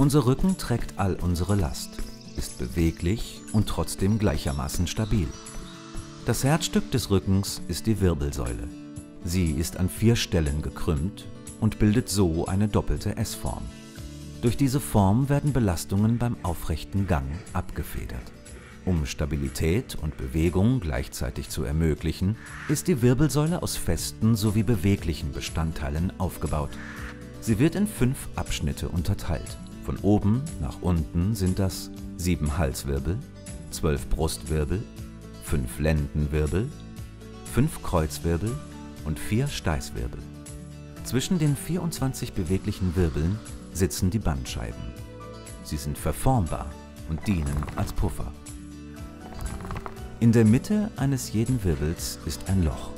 Unser Rücken trägt all unsere Last, ist beweglich und trotzdem gleichermaßen stabil. Das Herzstück des Rückens ist die Wirbelsäule. Sie ist an 4 Stellen gekrümmt und bildet so eine doppelte S-Form. Durch diese Form werden Belastungen beim aufrechten Gang abgefedert. Um Stabilität und Bewegung gleichzeitig zu ermöglichen, ist die Wirbelsäule aus festen sowie beweglichen Bestandteilen aufgebaut. Sie wird in 5 Abschnitte unterteilt. Von oben nach unten sind das 7 Halswirbel, 12 Brustwirbel, 5 Lendenwirbel, 5 Kreuzwirbel und 4 Steißwirbel. Zwischen den 24 beweglichen Wirbeln sitzen die Bandscheiben. Sie sind verformbar und dienen als Puffer. In der Mitte eines jeden Wirbels ist ein Loch.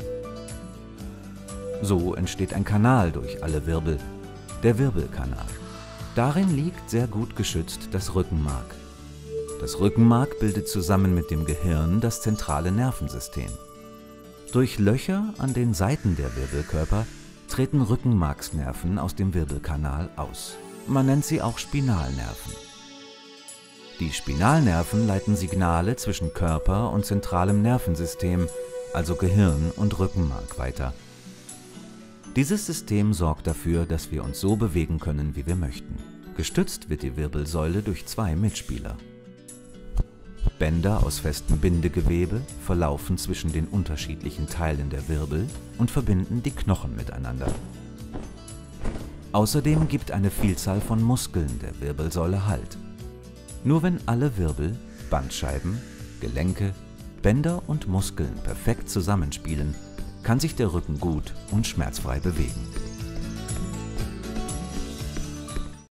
So entsteht ein Kanal durch alle Wirbel, der Wirbelkanal. Darin liegt sehr gut geschützt das Rückenmark. Das Rückenmark bildet zusammen mit dem Gehirn das zentrale Nervensystem. Durch Löcher an den Seiten der Wirbelkörper treten Rückenmarksnerven aus dem Wirbelkanal aus. Man nennt sie auch Spinalnerven. Die Spinalnerven leiten Signale zwischen Körper und zentralem Nervensystem, also Gehirn und Rückenmark, weiter. Dieses System sorgt dafür, dass wir uns so bewegen können, wie wir möchten. Gestützt wird die Wirbelsäule durch 2 Mitspieler. Bänder aus festem Bindegewebe verlaufen zwischen den unterschiedlichen Teilen der Wirbel und verbinden die Knochen miteinander. Außerdem gibt eine Vielzahl von Muskeln der Wirbelsäule Halt. Nur wenn alle Wirbel, Bandscheiben, Gelenke, Bänder und Muskeln perfekt zusammenspielen, kann sich der Rücken gut und schmerzfrei bewegen.